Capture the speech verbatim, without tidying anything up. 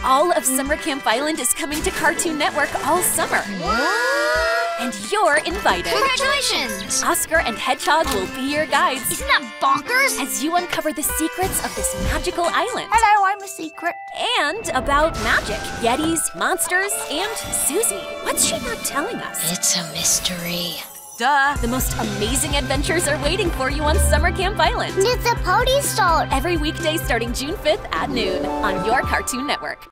All of Summer Camp Island is coming to Cartoon Network all summer. What? And you're invited. Congratulations! Oscar and Hedgehog will be your guides Isn't that bonkers? as you uncover the secrets of this magical island. Hello, I'm a secret. And about magic, yetis, monsters, and Susie. What's she not telling us? It's a mystery. Duh! The most amazing adventures are waiting for you on Summer Camp Island. It's a party start. Every weekday starting June fifth at noon on your Cartoon Network.